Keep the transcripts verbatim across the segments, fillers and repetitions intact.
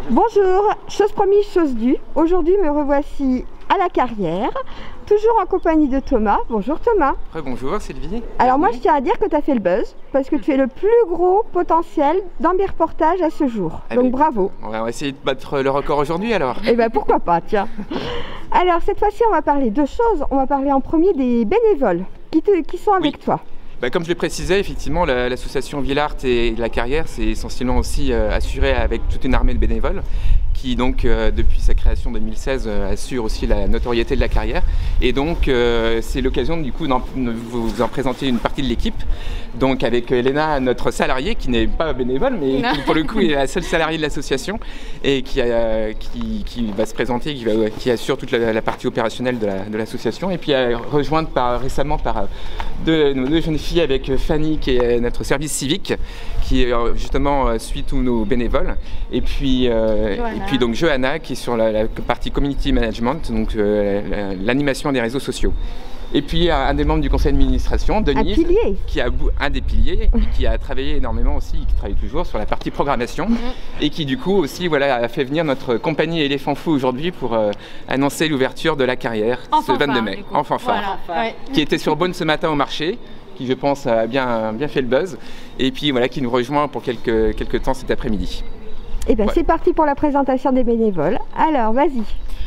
Bonjour, chose promise, chose due. Aujourd'hui, me revoici à la carrière, toujours en compagnie de Thomas. Bonjour Thomas. Bonjour Sylvie. Alors moi, je tiens à dire que tu as fait le buzz, parce que tu es le plus gros potentiel dans mes reportages à ce jour. Ah Donc ben, bravo. On va essayer de battre le record aujourd'hui alors. Eh bien pourquoi pas, tiens. Alors cette fois-ci, on va parler de deux choses. On va parler en premier des bénévoles qui, te, qui sont avec oui. toi. Bah, comme je le précisais, effectivement, l'association Villart et la Carrière, c'est essentiellement aussi euh, assuré avec toute une armée de bénévoles qui, donc, euh, depuis sa création en deux mille seize, euh, assure aussi la notoriété de la Carrière. Et donc, euh, c'est l'occasion, du coup, de vous, vous en présenter une partie de l'équipe. Donc, avec Elena, notre salariée, qui n'est pas bénévole, mais non. qui, pour le coup, est la seule salariée de l'association et qui, a, qui, qui va se présenter, qui, va, qui assure toute la, la partie opérationnelle de l'association. La, et puis, euh, rejointe par, récemment par deux, nos deux jeunes filles avec Fanny, qui est notre service civique, qui euh, justement euh, suit tous nos bénévoles. Et puis, euh, et puis donc Johanna, qui est sur la, la partie community management, donc euh, l'animation des réseaux sociaux. Et puis un des membres du conseil d'administration, Denise, un pilier. qui a un des piliers, et qui a travaillé énormément aussi, qui travaille toujours sur la partie programmation, mmh. et qui du coup aussi voilà, a fait venir notre compagnie Éléphant Fou aujourd'hui pour euh, annoncer l'ouverture de la Carrière en ce vingt-deux mai, en fanfare, voilà. ouais. qui était sur Beaune ce matin au marché, qui je pense a bien, bien fait le buzz, et puis voilà, qui nous rejoint pour quelques, quelques temps cet après-midi. Et bien ouais. C'est parti pour la présentation des bénévoles. Alors vas-y.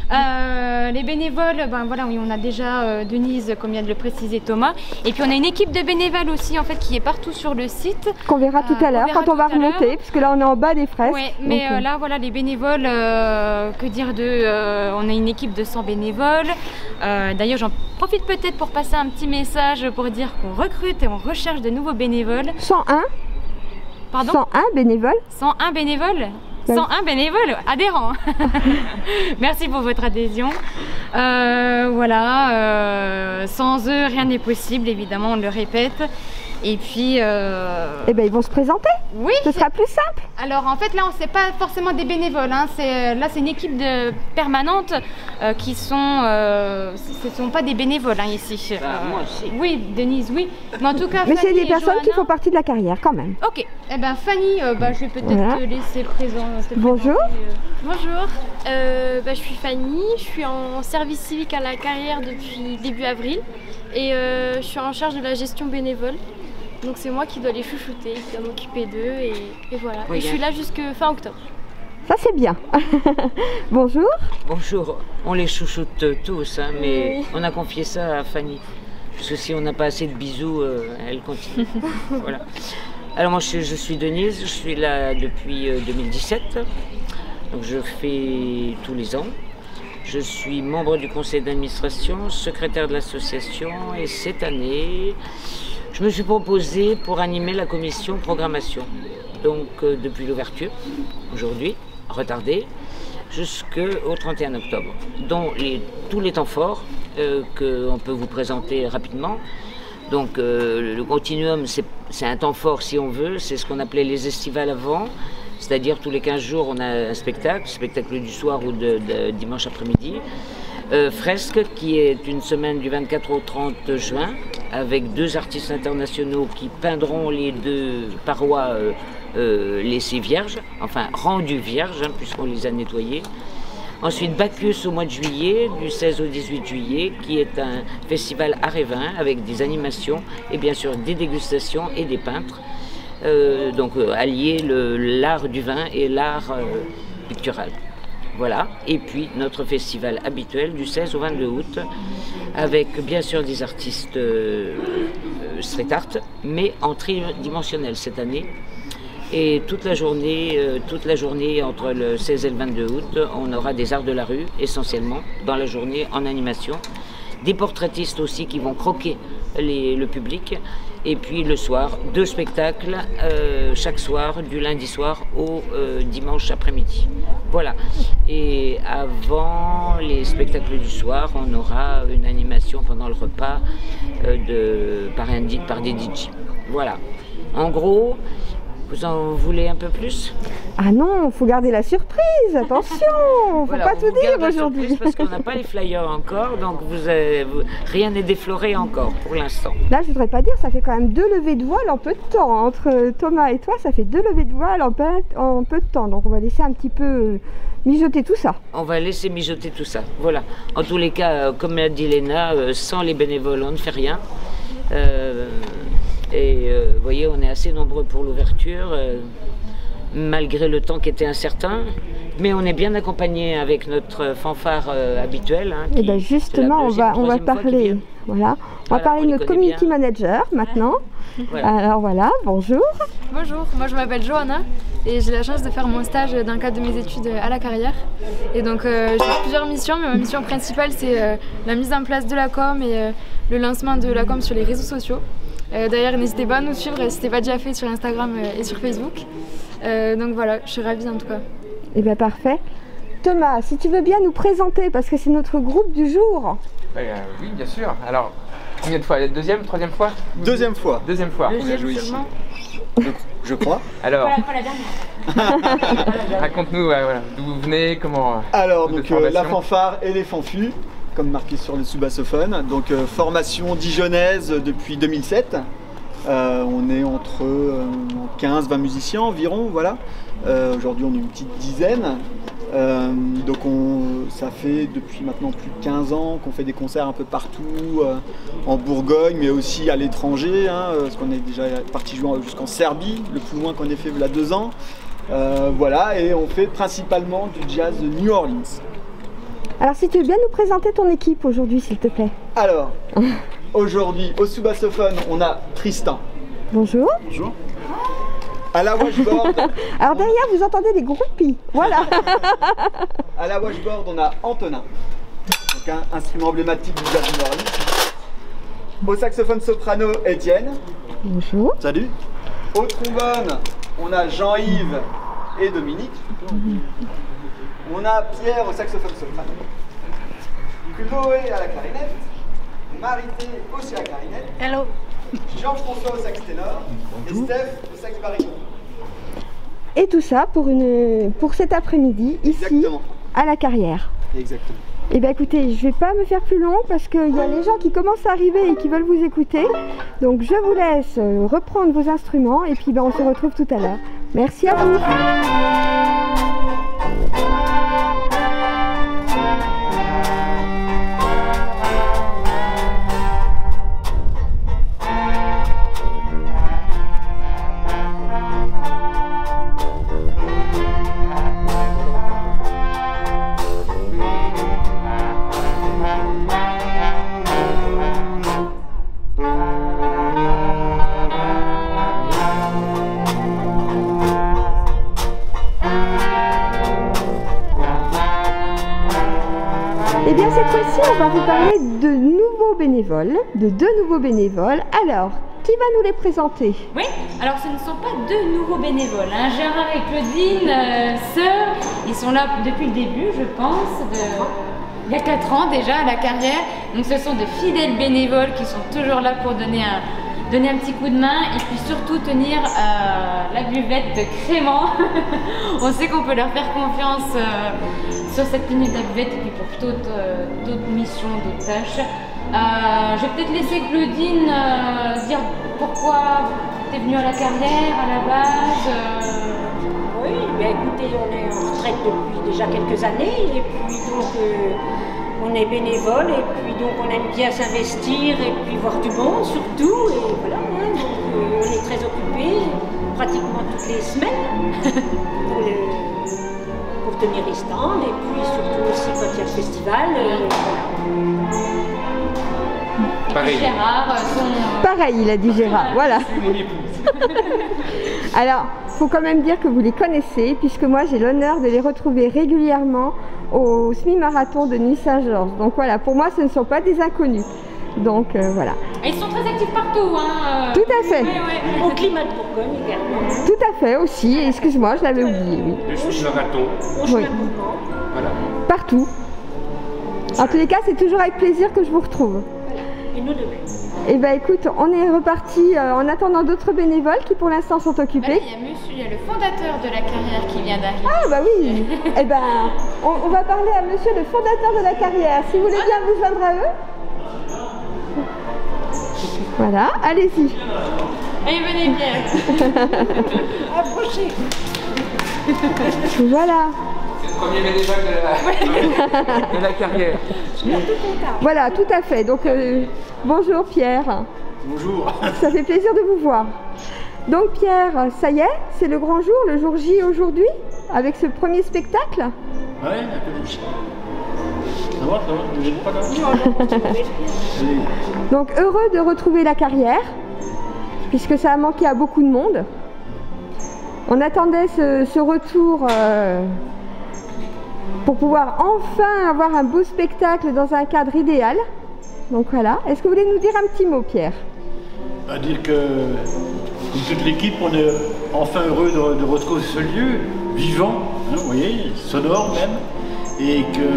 Euh, les bénévoles, ben voilà, oui, on a déjà euh, Denise, comme vient de le préciser Thomas, et puis on a une équipe de bénévoles aussi en fait qui est partout sur le site. Qu'on verra tout euh, à l'heure quand on va remonter, puisque là on est en bas des fresques. Oui, mais donc, euh, là voilà les bénévoles, euh, que dire de, euh, on a une équipe de cent bénévoles. Euh, D'ailleurs j'en profite peut-être pour passer un petit message pour dire qu'on recrute et on recherche de nouveaux bénévoles. cent un Pardon cent un bénévoles cent un bénévoles cent un bénévoles adhérents. Merci pour votre adhésion. Euh, voilà, euh, sans eux, rien n'est possible, évidemment, on le répète. Et puis... Euh... Eh bien, ils vont se présenter. Oui. Ce sera plus simple. Alors, en fait, là, c'est pas forcément des bénévoles. Hein. Là, c'est une équipe de permanente euh, qui sont... Euh, ce ne sont pas des bénévoles, hein, ici. Bah, euh, moi aussi. Oui, Denise, oui. Mais en tout cas, Mais c'est des personnes Johanna... qui font partie de la Carrière, quand même. Ok. Eh bien, Fanny, euh, bah, je vais peut-être voilà. te laisser présent. Te Bonjour. Euh... Bonjour. Euh, bah, je suis Fanny. Je suis en service civique à la Carrière depuis début avril. Et euh, je suis en charge de la gestion bénévole. Donc c'est moi qui dois les chouchouter, qui dois m'occuper d'eux et, et voilà. Oui, et je suis là jusqu'à fin octobre. Ça c'est bien. Bonjour. Bonjour. On les chouchoute tous, hein, mais oui. on a confié ça à Fanny. Parce que si on n'a pas assez de bisous, euh, elle continue. Voilà. Alors moi je, je suis Denise, je suis là depuis euh, deux mille dix-sept. Donc je fais tous les ans. Je suis membre du conseil d'administration, secrétaire de l'association et cette année... je me suis proposée pour animer la commission programmation, donc euh, depuis l'ouverture, aujourd'hui, retardée, jusqu'au trente et un octobre, dont les, tous les temps forts euh, qu'on peut vous présenter rapidement. Donc euh, le continuum, c'est un temps fort si on veut, c'est ce qu'on appelait les estivales avant, c'est-à-dire tous les quinze jours on a un spectacle, spectacle du soir ou de, de dimanche après-midi. Euh, Fresque, qui est une semaine du vingt-quatre au trente juin, avec deux artistes internationaux qui peindront les deux parois euh, euh, laissées vierges, enfin rendues vierges, hein, puisqu'on les a nettoyées. Ensuite, Bacchus au mois de juillet, du seize au dix-huit juillet, qui est un festival à Révin, avec des animations et bien sûr des dégustations et des peintres. Euh, donc euh, allier l'art du vin et l'art euh, pictural. Voilà, et puis notre festival habituel du seize au vingt-deux août, avec bien sûr des artistes euh, street art, mais en tridimensionnel cette année. Et toute la journée, euh, toute la journée entre le seize et le vingt-deux août, on aura des arts de la rue, essentiellement, dans la journée en animation. Des portraitistes aussi qui vont croquer les, le public. Et puis le soir, deux spectacles euh, chaque soir, du lundi soir au euh, dimanche après-midi. Voilà. Et avant les spectacles du soir, on aura une animation pendant le repas euh, de, par, un, par des D J. Voilà. En gros, Vous en voulez un peu plus? Ah non, faut garder la surprise, attention, faut Voilà, pas on tout vous garde dire la aujourd'hui. surprise parce qu'on n'a pas les flyers encore, donc vous avez, vous- rien n'est défloré encore pour l'instant. Là, je voudrais pas dire, ça fait quand même deux levées de voile en peu de temps. Entre Thomas et toi, ça fait deux levées de voile en peu, en peu de temps. Donc on va laisser un petit peu mijoter tout ça. On va laisser mijoter tout ça. Voilà. En tous les cas, euh, comme l'a dit Léna, euh, sans les bénévoles, on ne fait rien. Euh, et euh, vous voyez, on est assez nombreux pour l'ouverture, euh, malgré le temps qui était incertain. Mais on est bien accompagné avec notre fanfare euh, habituelle. Hein, Et qui- bien c'est la justement, on deuxième, va, on va troisième fois qu'ils parler. viennent. Voilà. On va Voilà, parler on de les notre connaît community bien. manager maintenant. Voilà. Alors voilà, bonjour. Bonjour, moi je m'appelle Johanna et j'ai la chance de faire mon stage dans le cadre de mes études à la carrière. Et donc euh, j'ai plusieurs missions, mais ma mission principale c'est euh, la mise en place de la com et euh, le lancement de la com sur les réseaux sociaux. Euh, D'ailleurs, n'hésitez pas à nous suivre si ce n'était pas déjà fait sur Instagram euh, et sur Facebook. Euh, donc voilà, je suis ravie en tout cas. Et bien parfait. Thomas, si tu veux bien nous présenter, parce que c'est notre groupe du jour. Euh, oui, bien sûr. Alors, combien de fois? La deuxième, troisième fois? Deuxième fois, Deuxième fois. on a joué ici. Je, je crois. Alors, Pas la dernière. raconte-nous ouais, voilà, d'où vous venez, comment... Alors, votre donc euh, la formation. fanfare et les fanfus, comme marqué sur le sous-bassophone. Donc, euh, formation dijonnaise depuis deux mille sept. Euh, on est entre euh, quinze vingt musiciens environ, voilà. Euh, Aujourd'hui, on est une petite dizaine. Euh, donc, on, ça fait depuis maintenant plus de quinze ans qu'on fait des concerts un peu partout, euh, en Bourgogne, mais aussi à l'étranger, hein, parce qu'on est déjà parti jouer jusqu'en Serbie, le plus loin qu'on ait fait il y a deux ans. Euh, voilà, et on fait principalement du jazz de New Orleans. Alors si tu veux bien nous présenter ton équipe aujourd'hui, s'il te plaît. Alors, aujourd'hui, au sous-bassophone, on a Tristan. Bonjour. Bonjour. À la washboard, Alors derrière, vous entendez des groupies. Voilà. à la washboard, on a Antonin, donc un instrument emblématique du jazz New Orleans. Au saxophone soprano, Étienne. Bonjour. Salut. Au trombone, on a Jean-Yves et Dominique. On a Pierre au saxophone soprano. Chloé à la clarinette. Marité aussi à la clarinette. Hello. Jean-François au sax ténor. Et Steph au sax baryton. Et tout ça pour, une, pour cet après-midi, ici, Exactement. à la carrière. Exactement. Eh bien écoutez, je ne vais pas me faire plus long parce qu'il y a les gens qui commencent à arriver et qui veulent vous écouter. Donc je vous laisse reprendre vos instruments et puis ben, on se retrouve tout à l'heure. Merci à vous. Et bien cette fois-ci, on va vous parler de nouveaux bénévoles, de deux nouveaux bénévoles. Alors, qui va nous les présenter? Oui, alors ce ne sont pas deux nouveaux bénévoles. Hein. Gérard et Claudine, euh, sœurs, ils sont là depuis le début, je pense, de... il y a quatre ans déjà à la carrière. Donc ce sont de fidèles bénévoles qui sont toujours là pour donner un, donner un petit coup de main et puis surtout tenir euh, la buvette de Crément. On sait qu'on peut leur faire confiance euh, sur cette tenue de la buvette et puis pour d'autres euh, d'autres missions, d'autres tâches. Euh, je vais peut-être laisser Claudine euh, dire pourquoi tu es venue à la carrière à la base. Euh... Oui, bien écoutez, on est en retraite depuis déjà quelques années et puis donc euh, on est bénévole et puis donc on aime bien s'investir et puis voir du monde surtout et voilà, hein, donc euh, on est très occupés pratiquement toutes les semaines pour, le, pour tenir les stands et puis surtout aussi quand il y a le festival. Euh, voilà. Pareil. Gérard, euh, son, euh, Pareil, il a dit Gérard, voilà. Alors, il faut quand même dire que vous les connaissez, puisque moi j'ai l'honneur de les retrouver régulièrement au semi-marathon de Nuit-Saint-Georges. Donc voilà, pour moi ce ne sont pas des inconnus. Donc euh, voilà. et ils sont très actifs partout. Hein, euh. Tout à fait. Oui, oui. Au climat de Bourgogne également. Tout à fait aussi, excuse-moi, je l'avais oublié, oui. Le semi-marathon. Au chemin Oui. de mouvement. Voilà. Partout. En tous les cas, c'est toujours avec plaisir que je vous retrouve. et nous de même. Eh bien écoute, on est reparti euh, en attendant d'autres bénévoles qui pour l'instant sont occupés. Il y a monsieur, il y a le fondateur de la carrière qui vient d'arriver. Ah bah oui. Eh ben, on, on va parler à monsieur le fondateur de la carrière. Si vous voulez bien vous joindre à eux. Voilà, allez-y. Allez, venez bien. Approchez. Voilà. C'est le premier bénévole de la, de la carrière. Voilà, tout à fait. Donc, euh, bonjour Pierre. Bonjour. Ça fait plaisir de vous voir. Donc Pierre, ça y est, c'est le grand jour, le jour J aujourd'hui, avec ce premier spectacle. Ouais, un peu. Ça va, ça va, vous n'êtes pas là? Allez. Donc heureux de retrouver la carrière, puisque ça a manqué à beaucoup de monde. On attendait ce, ce retour euh, pour pouvoir enfin avoir un beau spectacle dans un cadre idéal. Donc voilà, est-ce que vous voulez nous dire un petit mot, Pierre? À dire que, comme toute l'équipe, on est enfin heureux de, de retrouver ce lieu vivant, hein, vous voyez, sonore même, et que,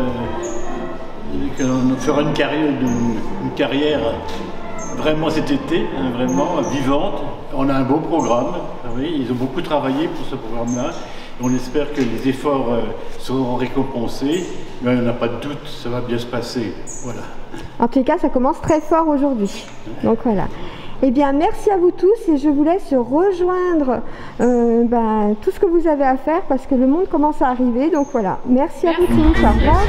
que l'on fera une carrière, une, une carrière vraiment cet été, hein, vraiment vivante. On a un beau programme, vous voyez, ils ont beaucoup travaillé pour ce programme-là. On espère que les efforts euh, seront récompensés, mais on n'a pas de doute, ça va bien se passer. Voilà. En tout cas, ça commence très fort aujourd'hui. Donc voilà. Eh bien, merci à vous tous et je vous laisse rejoindre euh, ben, tout ce que vous avez à faire parce que le monde commence à arriver. Donc voilà. Merci, merci. à vous tous. Au revoir.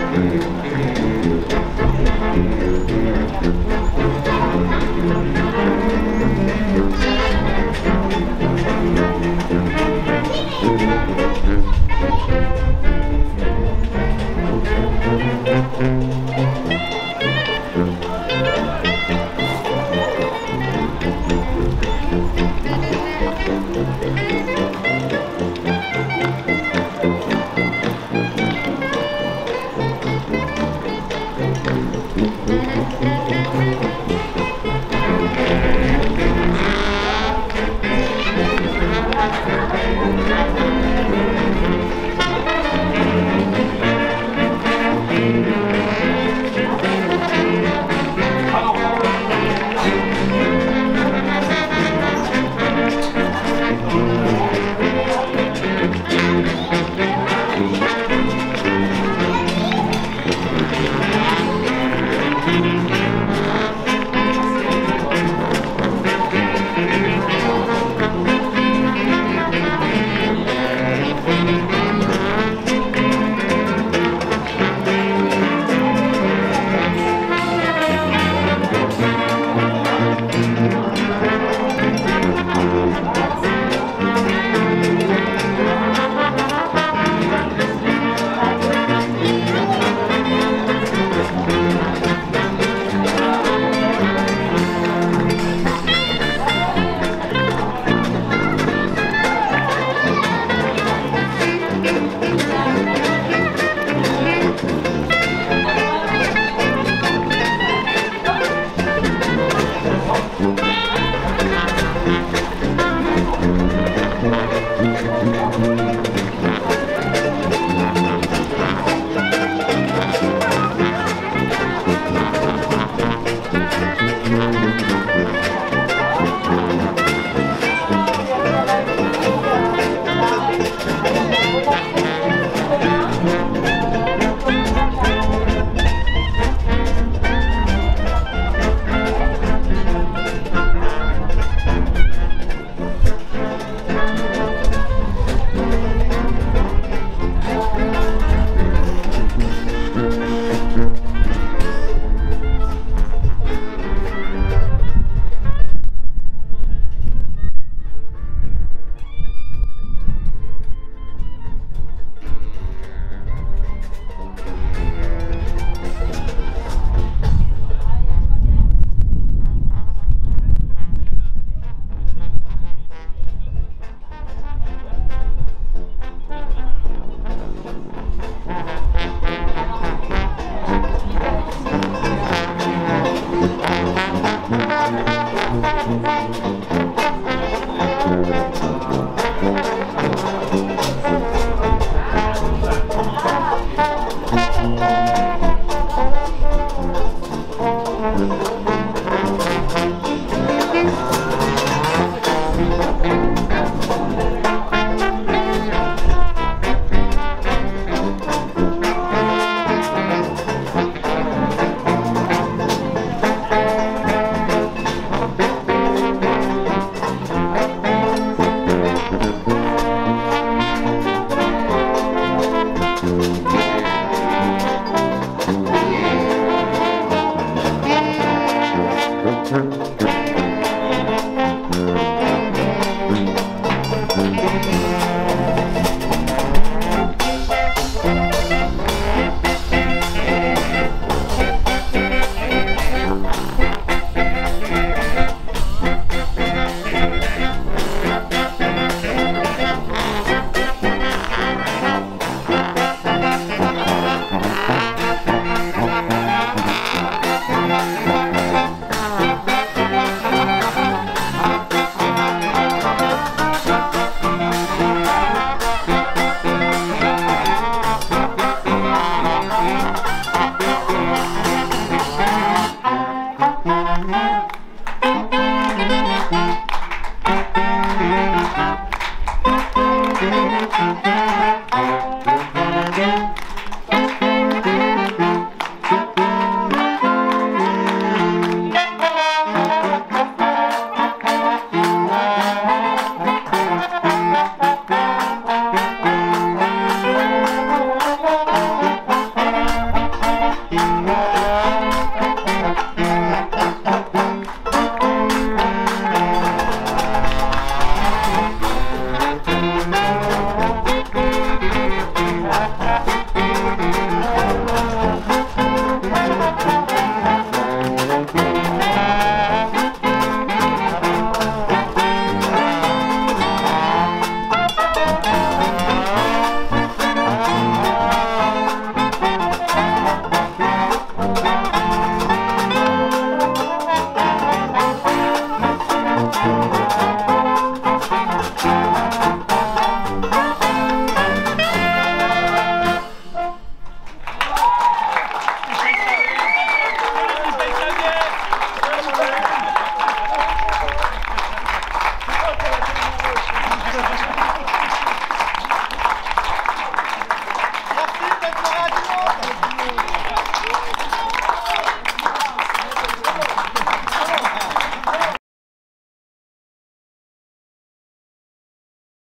Thank you.